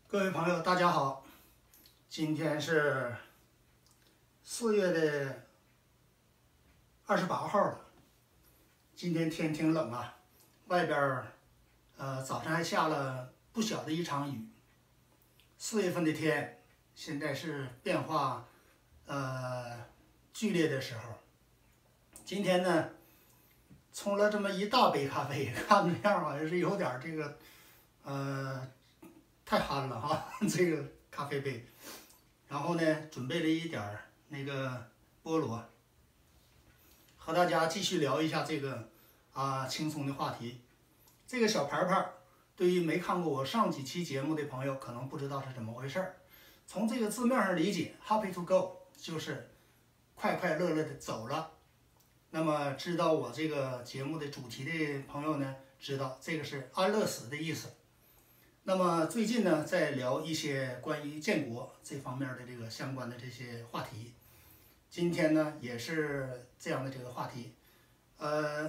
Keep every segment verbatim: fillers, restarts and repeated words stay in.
各位朋友，大家好，今天是四月的二十八号了。今天天挺冷啊，外边儿呃早上还下了不小的一场雨。四月份的天现在是变化呃剧烈的时候。今天呢，冲了这么一大杯咖啡，看着样好像是有点这个呃。太憨了哈，这个咖啡杯，然后呢，准备了一点儿那个菠萝，和大家继续聊一下这个啊轻松的话题。这个小牌牌，对于没看过我上几期节目的朋友，可能不知道是怎么回事儿。从这个字面上理解 ，happy to go 就是快快乐乐的走了。那么知道我这个节目的主题的朋友呢，知道这个是安乐死的意思。那么最近呢，在聊一些关于建国这方面的这个相关的这些话题。今天呢，也是这样的这个话题。呃，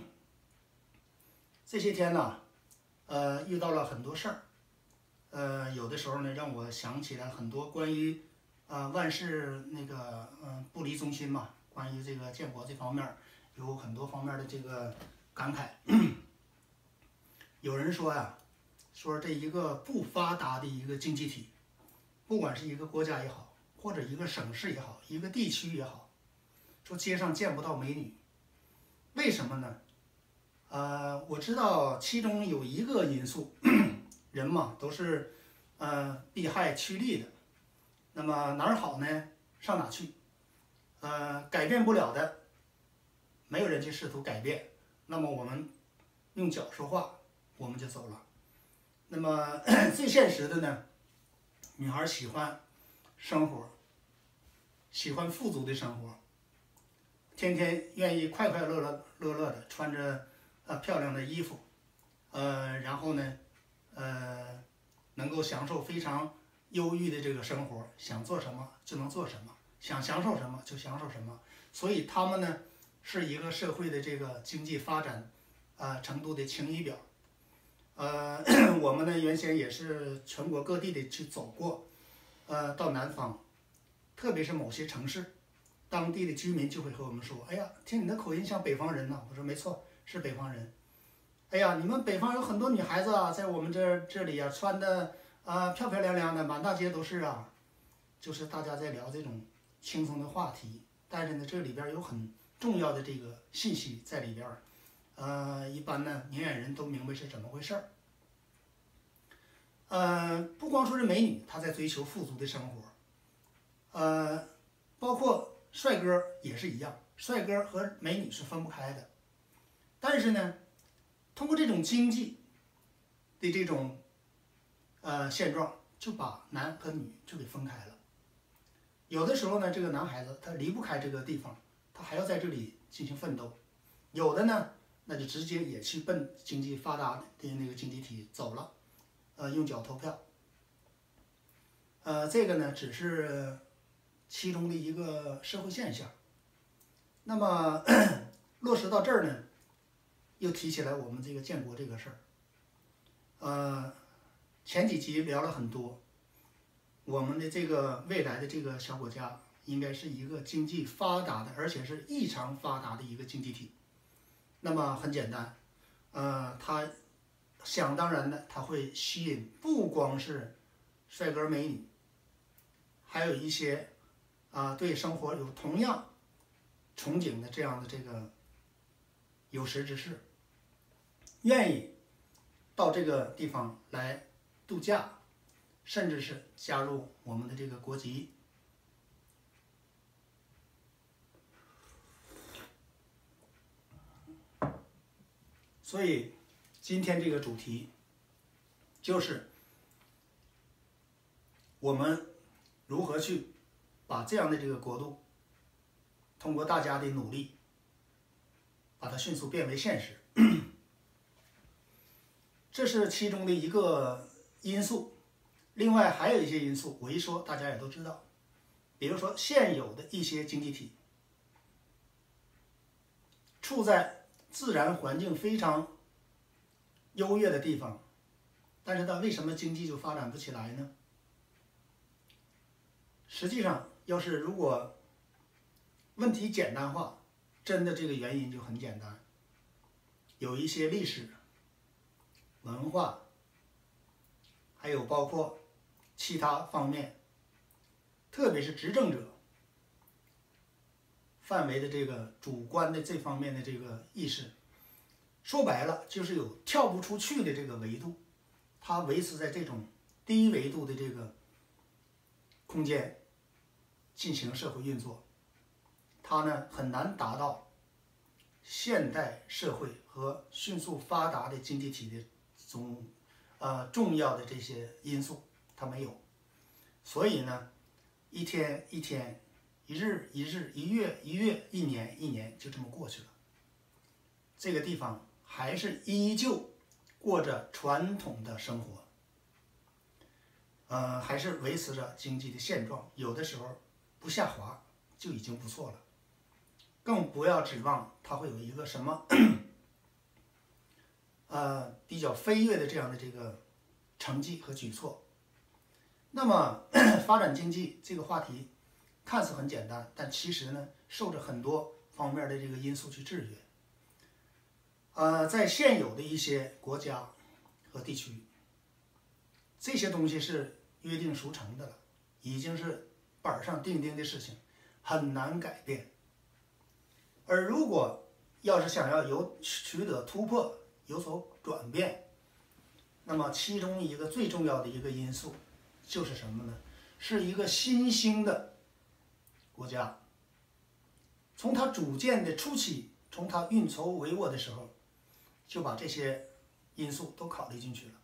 这些天呢，呃，遇到了很多事儿。呃，有的时候呢，让我想起来很多关于呃万事那个嗯、呃、不离中心嘛，关于这个建国这方面有很多方面的这个感慨。有人说呀。说这一个不发达的一个经济体，不管是一个国家也好，或者一个省市也好，一个地区也好，说街上见不到美女，为什么呢？呃，我知道其中有一个因素，人嘛都是呃避害趋利的，那么哪儿好呢，上哪去？呃，改变不了的，没有人去试图改变，那么我们用脚说话，我们就走了。那么最现实的呢，女孩喜欢生活，喜欢富足的生活，天天愿意快快乐乐乐乐的穿着呃漂亮的衣服，呃，然后呢，呃，能够享受非常优裕的这个生活，想做什么就能做什么，想享受什么就享受什么，所以他们呢是一个社会的这个经济发展啊、呃、程度的晴雨表。呃，我们呢原先也是全国各地的去走过，呃，到南方，特别是某些城市，当地的居民就会和我们说：“哎呀，听你的口音像北方人呢。”我说：“没错，是北方人。”哎呀，你们北方有很多女孩子啊，在我们这这里啊，穿的啊、呃、漂漂亮亮的，满大街都是啊。就是大家在聊这种轻松的话题，但是呢，这里边有很重要的这个信息在里边。呃，一般呢，明眼人都明白是怎么回事儿。呃，不光说是美女，她在追求富足的生活，呃，包括帅哥也是一样，帅哥和美女是分不开的。但是呢，通过这种经济的这种呃现状，就把男和女就给分开了。有的时候呢，这个男孩子他离不开这个地方，他还要在这里进行奋斗；有的呢，那就直接也去奔经济发达的那个经济体走了，呃，用脚投票。呃，这个呢只是其中的一个社会现象。那么落实到这儿呢，又提起来我们这个建国这个事儿。呃，前几集聊了很多，我们的这个未来的这个小国家应该是一个经济发达的，而且是异常发达的一个经济体。那么很简单，呃，它想当然的，它会吸引不光是帅哥美女，还有一些啊、呃、对生活有同样憧憬的这样的这个有识之士，愿意到这个地方来度假，甚至是加入我们的这个国籍。所以今天这个主题就是我们如何去把这样的这个国度，通过大家的努力，把它迅速变为现实。这是其中的一个因素。另外还有一些因素，我一说大家也都知道。比如说现有的一些经济体处在自然环境非常优越的地方， 但是它为什么经济就发展不起来呢？实际上，要是如果问题简单化，真的这个原因就很简单，有一些历史、文化，还有包括其他方面，特别是执政者范围的这个主观的这方面的这个意识，说白了就是有跳不出去的这个维度，它维持在这种低维度的这个空间进行社会运作，它呢很难达到现代社会和迅速发达的经济体的总呃重要的这些因素，它没有，所以呢，一天一天，一日一日，一月一月，一年一年，就这么过去了。这个地方还是依旧过着传统的生活，呃，还是维持着经济的现状，有的时候不下滑就已经不错了，更不要指望它会有一个什么呃比较飞跃的这样的这个成绩和举措。那么发展经济这个话题看似很简单，但其实呢受着很多方面的这个因素去制约。呃，在现有的一些国家和地区，这些东西是约定俗成的了，已经是板上钉钉的事情，很难改变。而如果要是想要有取得突破、有所转变，那么其中一个最重要的一个因素就是什么呢？是一个新兴的国家，从它组建的初期，从它运筹帷幄的时候，就把这些因素都考虑进去了。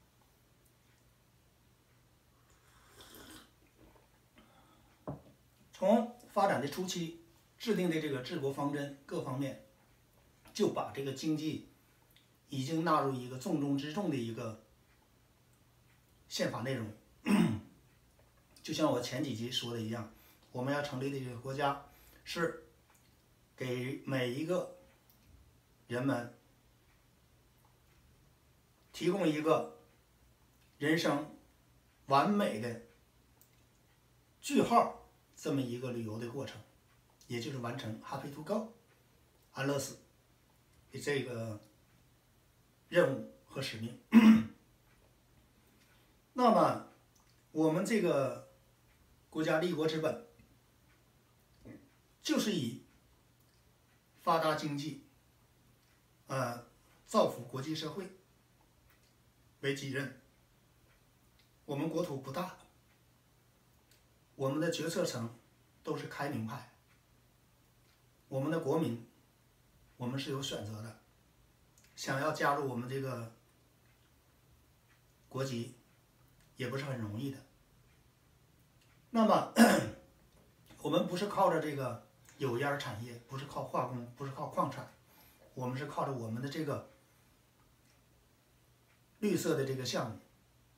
从发展的初期制定的这个治国方针各方面，就把这个经济已经纳入一个重中之重的一个宪法内容。就像我前几集说的一样，我们要成立的这个国家是给每一个人们提供一个人生完美的句号这么一个旅游的过程，也就是完成 Happy to Go 安乐死的这个任务和使命。那么我们这个国家立国之本，就是以发达经济、呃造福国际社会为己任。我们国土不大，我们的决策层都是开明派，我们的国民，我们是有选择的，想要加入我们这个国籍也不是很容易的。那么我们不是靠着这个有烟产业，不是靠化工，不是靠矿产，我们是靠着我们的这个绿色的这个项目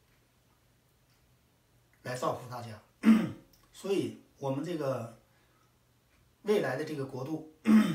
来造福大家。所以我们这个未来的这个国度，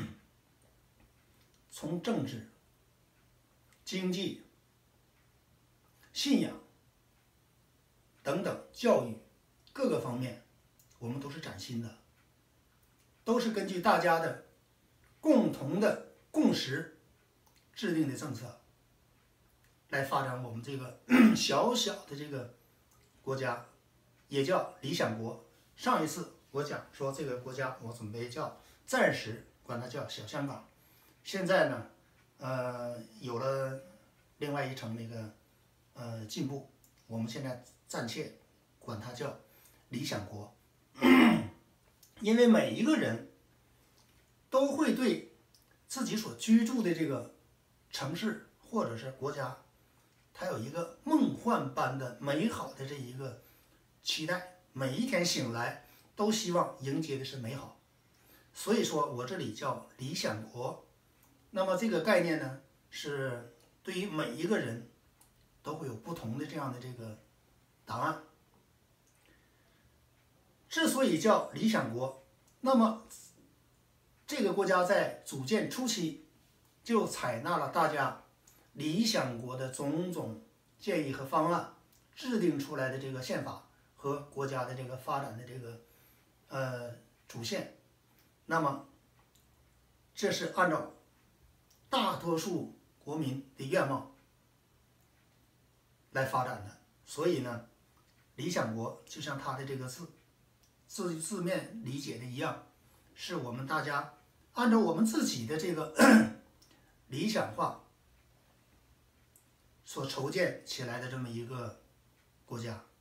从政治、经济、信仰等等教育各个方面，我们都是崭新的，都是根据大家的共同的共识制定的政策来发展我们这个小小的这个国家，也叫理想国。上一次我讲说这个国家我准备叫暂时管它叫小香港，现在呢呃有了另外一层那个呃进步，我们现在暂且管它叫理想国。因为每一个人都会对自己所居住的这个城市或者是国家，它有一个梦幻般的美好的这一个期待，每一天醒来都希望迎接的是美好，所以说我这里叫理想国。那么这个概念呢，是对于每一个人都会有不同的这样的这个答案。之所以叫理想国，那么这个国家在组建初期就采纳了大家理想国的种种建议和方案制定出来的这个宪法和国家的这个发展的这个呃主线，那么这是按照大多数国民的愿望来发展的。所以呢，理想国就像它的这个字字字面理解的一样，是我们大家按照我们自己的这个理想化所筹建起来的这么一个国家。